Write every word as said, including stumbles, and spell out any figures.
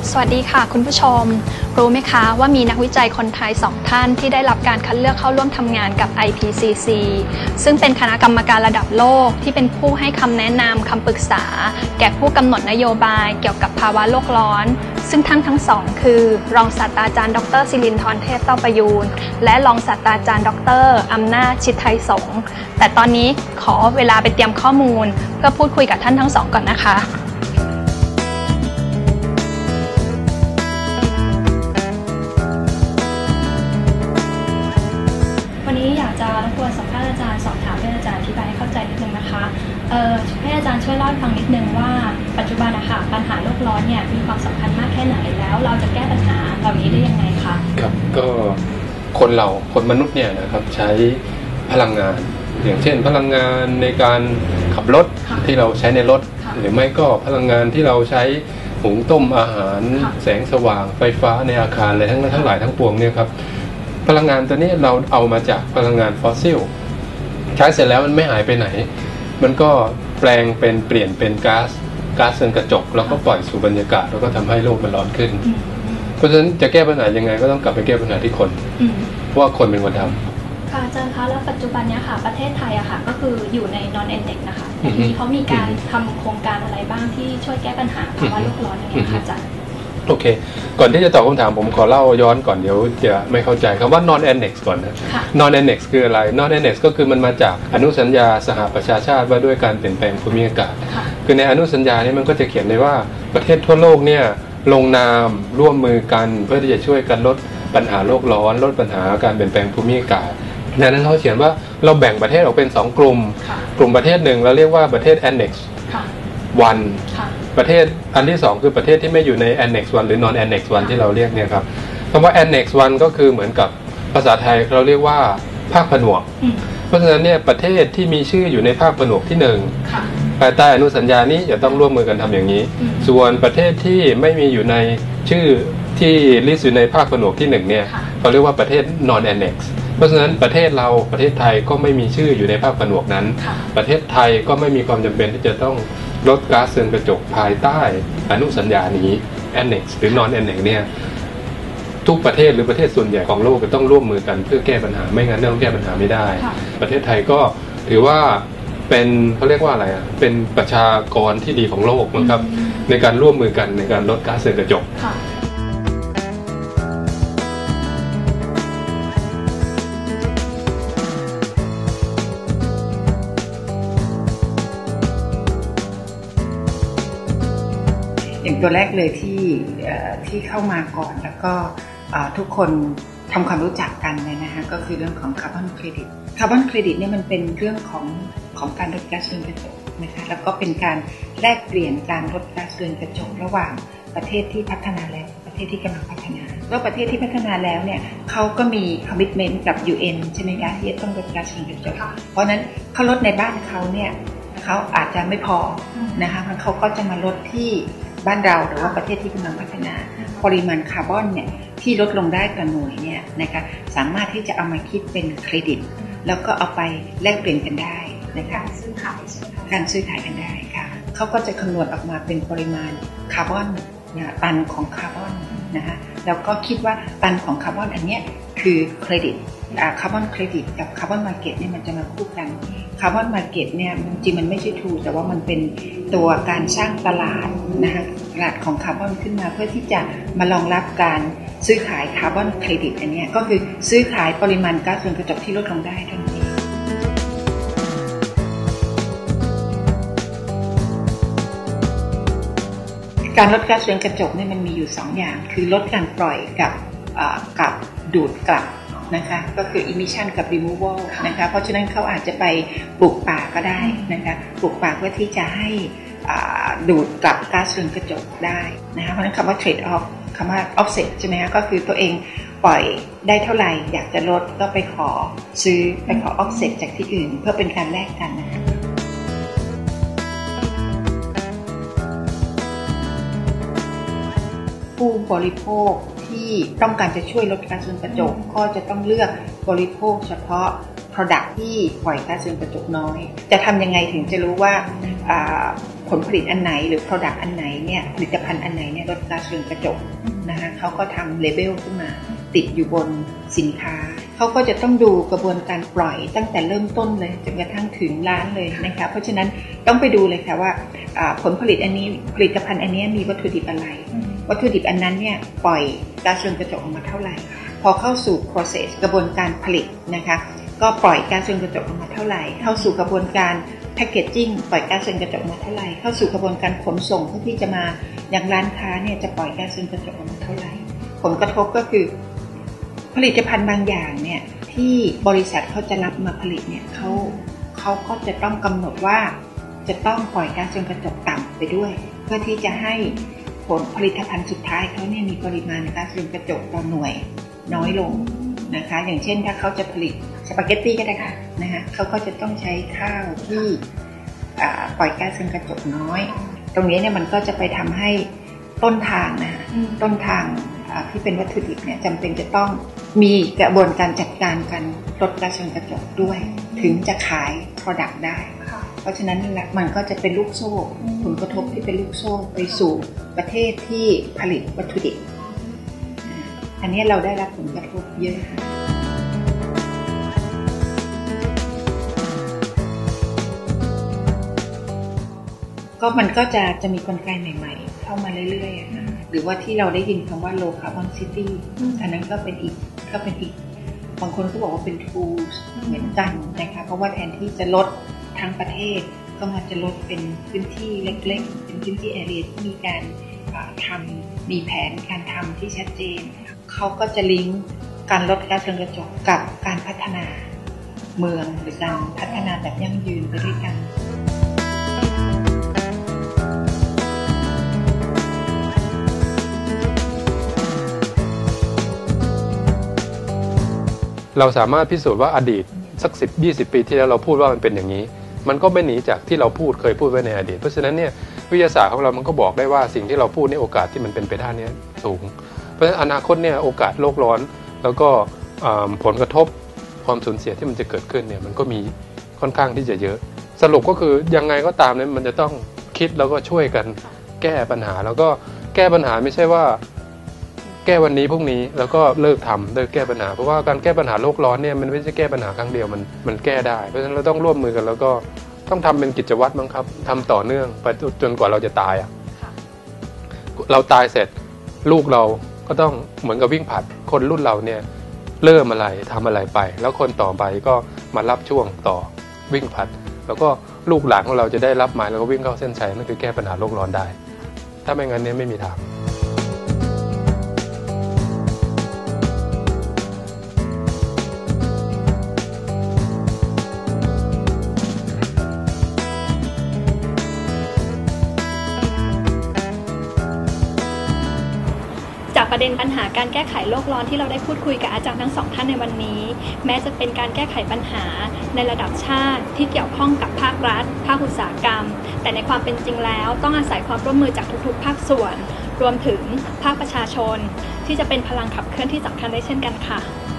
สวัสดีค่ะคุณผู้ชมรู้ไหมคะว่ามีนักวิจัยคนไทยสองท่านที่ได้รับการคัดเลือกเข้าร่วมทำงานกับ ไอ พี ซี ซี ซึ่งเป็นคณะกรรมการระดับโลกที่เป็นผู้ให้คำแนะนำคำปรึกษาแก่ผู้กำหนดนโยบายเกี่ยวกับภาวะโลกร้อนซึ่งท่านทั้งสองคือรองศาสตราจารย์ดรศิรินทร์เทพเต้าประยูรและรองศาสตราจารย์ดรอำนาจชิดไทยสงฆ์แต่ตอนนี้ขอเวลาไปเตรียมข้อมูลเพื่อพูดคุยกับท่านทั้งสองก่อนนะคะจะรบกวนสัมภาษณ์อาจารย์สอบถามให้อาจารย์อธิบายให้เข้าใจนิดนึงนะคะเอ่อให้อาจารย์ช่วยเล่าให้ฟังนิดนึงว่าปัจจุบันนะคะปัญหาโลกร้อนเนี่ยมีความสำคัญมากแค่ไหนแล้วเราจะแก้ปัญหาเหล่านี้ได้ยังไงคะครับก็คนเราคนมนุษย์เนี่ยนะครับใช้พลังงานอย่างเช่นพลังงานในการขับรถที่เราใช้ในรถหรือไม่ก็พลังงานที่เราใช้หุงต้มอาหารแสงสว่างไฟฟ้าในอาคารอะไรทั้งทั้งหลายทั้งปวงเนี่ยครับพลังงานตัวนี้เราเอามาจากพลังงานฟอสซิลใช้เสร็จแล้วมันไม่หายไปไหนมันก็แปลงเป็นเปลี่ยนเป็นก๊าซก๊าซเรือนกระจกแล้วก็ปล่อยสู่บรรยากาศแล้วก็ทำให้โลกมันร้อนขึ้นเพราะฉะนั้นจะแก้ปัญหายังไงก็ต้องกลับไปแก้ปัญหาที่คนเพราะว่าคนเป็นคนทำค่ะอาจารย์คะแล้วปัจจุบันนี้ค่ะประเทศไทยอะค่ะก็คืออยู่ใน นอน เอ็น ดี อี ซี นะคะทีนี้เขามีการทำโครงการอะไรบ้างที่ช่วยแก้ปัญหาภาวะโลกร้อนอย่างนี้ค่ะอาจารย์โอเคก่อนที่จะตอบคำถามผมขอเล่าย้อนก่อนเดี๋ยวจะไม่เข้าใจคำว่า นอน แอนเน็กซ์ ก่อนนะ นอน แอนเน็กซ์ คืออะไร นอน แอนเน็กซ์ ก็คือมันมาจากอนุสัญญาสหประชาชาติว่าด้วยการเปลี่ยนแปลงภูมิอากาศคือในอนุสัญญานี้มันก็จะเขียนเลยว่าประเทศทั่วโลกเนี่ยลงนามร่วมมือกันเพื่อที่จะช่วยกันลดปัญหาโลกร้อนลดปัญหาการเปลี่ยนแปลงภูมิอากาศในนั้นเขาเขียนว่าเราแบ่งประเทศออกเป็นสองกลุ่มกลุ่มประเทศหนึ่งเราเรียกว่าประเทศ แอนเน็กซ์ วันประเทศอันที่สองคือประเทศที่ไม่อยู่ใน แอนเน็กซ์ วันหรือ นอน แอนเน็กซ์ วันที่เราเรียกเนี่ยครับคำว่า แอนเน็กซ์ วันก็คือเหมือนกับภาษาไทยเราเรียกว่าภาคผนวกเพราะฉะนั้นเนี่ยประเทศที่มีชื่ออยู่ในภาคผนวกที่หนึ่งภายใต้อนุสัญญานี้จะต้องร่วมมือกันทำอย่างนี้ส่วนประเทศที่ไม่มีอยู่ในชื่อที่ลิสต์อยู่ในภาคผนวกที่หนึ่งเนี่ยเขาเรียกว่าประเทศ นอน แอนเน็กซ์ เพราะฉะนั้นประเทศเราประเทศไทยก็ไม่มีชื่ออยู่ในภาคผนวกนั้นประเทศไทยก็ไม่มีความจำเป็นที่จะต้องลดก๊าซเรือนกระจกภายใต้อนุสัญญานี้ แอนเน็กซ์ หรือ นอน แอนเน็กซ์ เนี่ยทุกประเทศหรือประเทศส่วนใหญ่ของโลกก็ต้องร่วมมือกันเพื่อแก้ปัญหาไม่งั้นเราแก้ปัญหาไม่ได้ประเทศไทยก็ถือว่าเป็นเขาเรียกว่าอะไรอ่ะเป็นประชากรที่ดีของโลกนะครับในการร่วมมือกันในการลดก๊าซเรือนกระจกอย่างตัวแรกเลยที่ที่เข้ามาก่อนแล้วก็ทุกคนทำความรู้จักกันเนี่ยนะคะก็คือเรื่องของคาร์บอนเครดิตคาร์บอนเครดิตเนี่ยมันเป็นเรื่องของของการลดก๊าซเรือนกระจกนะคะแล้วก็เป็นการแลกเปลี่ยนการลดก๊าซเรือนกระจกระหว่างประเทศที่พัฒนาแล้วประเทศที่กำลังพัฒนาแล้วประเทศที่พัฒนาแล้วเนี่ยเขาก็มีคอมมิตเมนต์กับ ยู เอ็น ใช่ไหมคะที่จะต้องลดก๊าซเรือนกระจกเพราะนั้นเขาลดในบ้านเขาเนี่ยเขาอาจจะไม่พอนะคะมันเขาก็จะมาลดที่บ้านเราหรือว่าประเทศที่กำลังพัฒนาปริมาณคาร์บอนเนี่ยที่ลดลงได้ต่อหน่วยเนี่ยนะคะสามารถที่จะเอามาคิดเป็นเครดิตแล้วก็เอาไปแลกเปลี่ยนกันได้นะคะการซื้อขายการซื้อขายกันได้ค่ะเขาก็จะคำนวณออกมาเป็นปริมาณคาร์บอนนะตันของคาร์บอนนะคะแล้วก็คิดว่าตันของคาร์บอนอันเนี้ยคือเครดิตคาร์บอนเครดิตกับคาร์บอนมาร์เก็ตเนี่ยมันจะมาคู่กันคาร์บอนมาร์เก็ตเนี่ยจริงมันไม่ใช่ทูแต่ว่ามันเป็นตัวการสร้างตลาดนะคะตลาดของคาร์บอนขึ้นมาเพื่อที่จะมารองรับการซื้อขายคาร์บอนเครดิตอันนี้ก็คือซื้อขายปริมาณก๊าซเรือนกระจกที่ลดลงได้เท่านั้นเองการลดก๊าซเรือนกระจกเนี่ยมันมีอยู่สองอย่างคือลดการปล่อยกับกับดูดกลับนะคะก็คือ emission กับ removal นะคะเพราะฉะนั้นเขาอาจจะไปปลูกป่าก็ได้นะคะปลูกป่าเพื่อที่จะให้ดูดกลับก๊าซเรือนกระจกได้นะคะเพราะฉะนั้นคำว่า trade off คำว่า offset ใช่ไหมคะก็คือตัวเองปล่อยได้เท่าไหร่อยากจะลดก็ไปขอซื้อไปขอ offset จากที่อื่นเพื่อเป็นการแลกกันนะคะผู้บริโภคที่ต้องการจะช่วยลดก๊าซเรือนกระจกก็จะต้องเลือกบริโภคเฉพาะ Product ที่ปล่อยก๊าซเรือนกระจกน้อยจะทำยังไงถึงจะรู้ว่าผลผลิตอันไหนหรือ Product อันไหนเนี่ยผลิตภัณฑ์อันไหนเนี่ยลดก๊าซเรือนกระจกนะคะเขาก็ทำเลเบลขึ้นมาติดอยู่บนสินค้าเขาก็จะต้องดูกระบวนการปล่อยตั้งแต่เริ่มต้นเลยจนกระทั่งถึงร้านเลยนะคะเพราะฉะนั้นต้องไปดูเลยค่ะว่าผลผลิตอันนี้ผลิตภัณฑ์อันนี้มีวัตถุดิบอะไรวัตถุดิบอันนั้นเนี่ยปล่อยก๊าซเรือนกระจกออกมาเท่าไหร่พอเข้าสู่ process กระบวนการผลิตนะคะก็ปล่อยก๊าซเรือนกระจกออกมาเท่าไหร่เข้าสู่กระบวนการแพคเกจจิ้งปล่อยก๊าซเรือนกระจกมาเท่าไหร่เข้าสู่กระบวนการขนส่งเพื่อที่จะมาอย่างร้านค้าเนี่ยจะปล่อยก๊าซเรือนกระจกออกมาเท่าไหร่ผลกระทบก็คือผลิตภัณฑ์บางอย่างเนี่ยที่บริษัทเขาจะรับมาผลิตเนี่ยเขาเขาก็จะต้องกำหนดว่าจะต้องปล่อยก๊าซเรือนกระจกต่ำไปด้วยเพื่อที่จะให้ผลผลิตภัณฑ์สุดท้ายเขาเนี่ยมีปริมาณก๊าซเรือนกระจกต่อหน่วยน้อยลงนะคะอย่างเช่นถ้าเขาจะผลิตสปาเกตตี้ก็ได้ค่ะนะคะเขาก็จะต้องใช้ข้าวที่ปล่อยก๊าซเรือนกระจกน้อยตรงนี้เนี่ยมันก็จะไปทำให้ต้นทางนะคะต้นทางที่เป็นวัตถุดิบเนี่ยจำเป็นจะต้องมีกระบวนการจัดการกันลดก๊าซเรือนกระจกด้วยถึงจะขาย Product ได้เพราะฉะนั้นมันก็จะเป็นลูกโซ่ผลกระทบที่เป็นลูกโซ่ไปสู่ประเทศที่ผลิตวัตถุดิบอันนี้เราได้รับผลกระทบเยอะค่ะก็มันก็จะจะมีกลไกใหม่ๆเข้ามาเรื่อยๆนะหรือว่าที่เราได้ยินคำว่า low carbon city อันนั้นก็เป็นอีกก็เป็นอีกบางคนก็บอกว่าเป็น tools เหมือนกันนะคะเพราะว่าแทนที่จะลดทั้งประเทศก็มาจะลดเป็นพื้นที่เล็กๆเป็นพื้นที่ area ที่มีการทำมีแผนการทำที่ชัดเจนเขาก็จะลิงก์การลดก๊าซเรือนกระจกกับการพัฒนาเมืองหรือการพัฒนาแบบยั่งยืนไปด้วยกันเราสามารถพิสูจน์ว่าอดีตสักสิบ ยี่สิบปีที่แล้วเราพูดว่ามันเป็นอย่างนี้มันก็ไม่หนีจากที่เราพูดเคยพูดไว้ในอดีตเพราะฉะนั้นเนี่ยวิทยาศาสตร์ของเรามันก็บอกได้ว่าสิ่งที่เราพูดในโอกาสที่มันเป็นไปได้นี้สูงเพราะฉะนั้นอนาคตเนี่ยโอกาสโลกร้อนแล้วก็ผลกระทบความสูญเสียที่มันจะเกิดขึ้นเนี่ยมันก็มีค่อนข้างที่จะเยอะสรุปก็คือยังไงก็ตามเนี่ยมันจะต้องคิดแล้วก็ช่วยกันแก้ปัญหาแล้วก็แก้ปัญหาไม่ใช่ว่าแก้วันนี้พรุ่งนี้แล้วก็เลิกทำเลิกแก้ปัญหาเพราะว่าการแก้ปัญหาโลกร้อนเนี่ยมันไม่ใช่แก้ปัญหาครั้งเดียวมันมันแก้ได้เพราะฉะนั้นเราต้องร่วมมือกันแล้วก็ต้องทำเป็นกิจวัตรมั้งครับทำต่อเนื่องไปจนกว่าเราจะตายอ่ะเราตายเสร็จลูกเราก็ต้องเหมือนกับวิ่งผลัดคนรุ่นเราเนี่ยเริ่มอะไรทำอะไรไปแล้วคนต่อไปก็มารับช่วงต่อวิ่งผลัดแล้วก็ลูกหลานของเราจะได้รับหมายแล้วก็วิ่งเข้าเส้นชัยนั่นคือแก้ปัญหาโลกร้อนได้ถ้าไม่งั้นเนี่ยไม่มีทางจากประเด็นปัญหาการแก้ไขโลกร้อนที่เราได้พูดคุยกับอาจารย์ทั้งสองท่านในวันนี้แม้จะเป็นการแก้ไขปัญหาในระดับชาติที่เกี่ยวข้องกับภาครัฐภาคอุตสาหกรรมแต่ในความเป็นจริงแล้วต้องอาศัยความร่วมมือจากทุกๆภาคส่วนรวมถึงภาคประชาชนที่จะเป็นพลังขับเคลื่อนที่สำคัญได้เช่นกันค่ะ